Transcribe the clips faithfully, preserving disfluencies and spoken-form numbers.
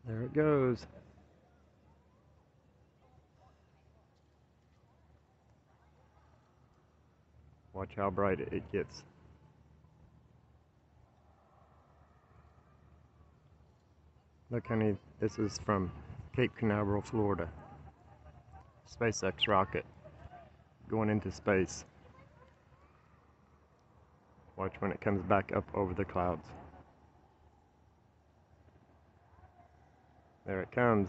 There it goes. Watch how bright it gets. Look, honey, this is from Cape Canaveral, Florida. SpaceX rocket going into space. Watch when it comes back up over the clouds. There it comes.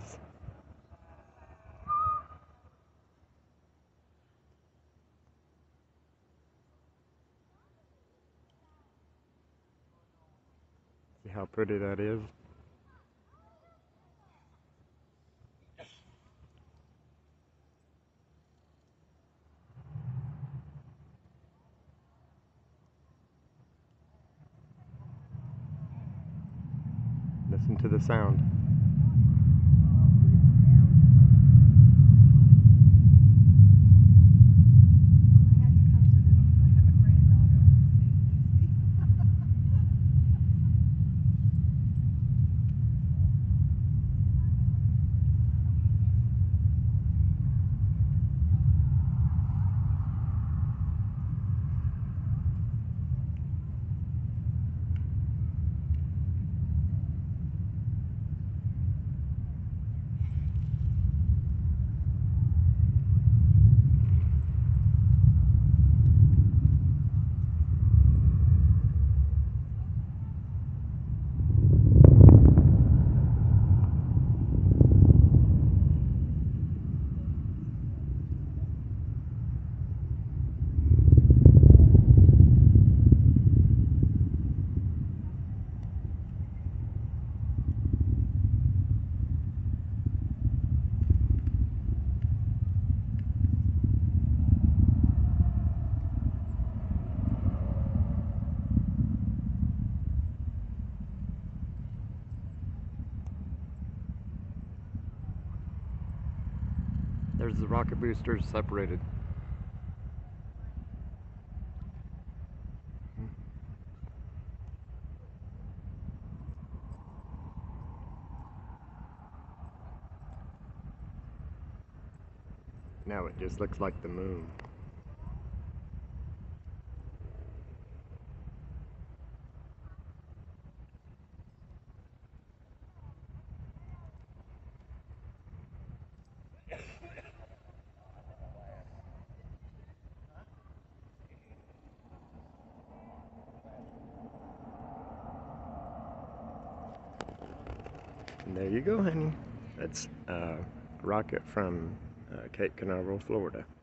See how pretty that is? Listen to the sound. There's the rocket boosters separated. Now it just looks like the moon. And there you go, honey. That's a rocket from uh, Cape Canaveral, Florida.